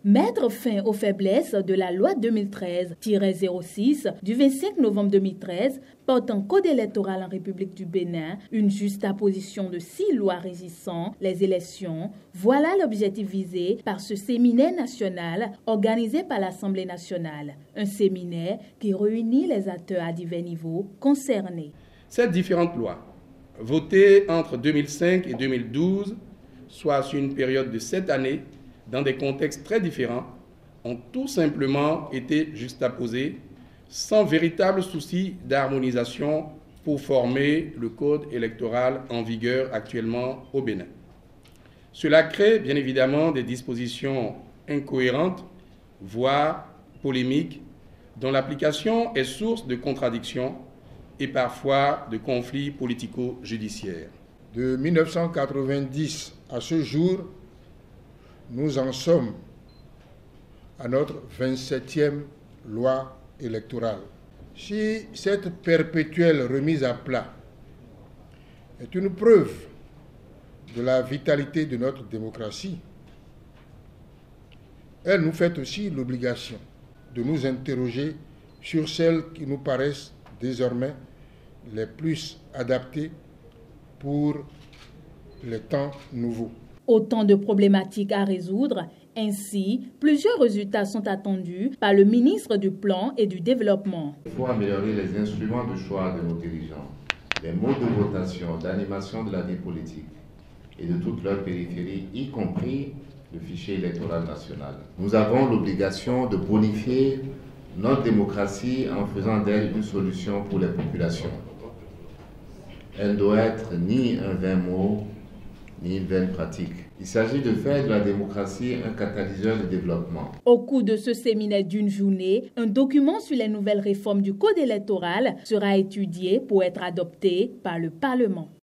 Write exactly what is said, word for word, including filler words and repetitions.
Mettre fin aux faiblesses de la loi deux mille treize tiret zéro six du vingt-cinq novembre deux mille treize portant code électoral en République du Bénin, une juxtaposition de six lois régissant les élections, voilà l'objectif visé par ce séminaire national organisé par l'Assemblée nationale. Un séminaire qui réunit les acteurs à divers niveaux concernés. Ces différentes lois, votées entre deux mille cinq et deux mille douze, soit sur une période de sept années, dans des contextes très différents, ont tout simplement été juxtaposés sans véritable souci d'harmonisation pour former le code électoral en vigueur actuellement au Bénin. Cela crée bien évidemment des dispositions incohérentes, voire polémiques, dont l'application est source de contradictions et parfois de conflits politico-judiciaires. De mille neuf cent quatre-vingt-dix à ce jour, nous en sommes à notre vingt-septième loi électorale. Si cette perpétuelle remise à plat est une preuve de la vitalité de notre démocratie, elle nous fait aussi l'obligation de nous interroger sur celles qui nous paraissent désormais les plus adaptées pour les temps nouveaux. Autant de problématiques à résoudre. Ainsi, plusieurs résultats sont attendus par le ministre du Plan et du Développement. Il faut améliorer les instruments de choix de nos dirigeants, les modes de votation, d'animation de la vie politique et de toute leur périphérie, y compris le fichier électoral national. Nous avons l'obligation de bonifier notre démocratie en faisant d'elle une solution pour les populations. Elle ne doit être ni un vain mot, ni une vaine pratique. Il s'agit de faire de la démocratie un catalyseur de développement. Au cours de ce séminaire d'une journée, un document sur les nouvelles réformes du code électoral sera étudié pour être adopté par le Parlement.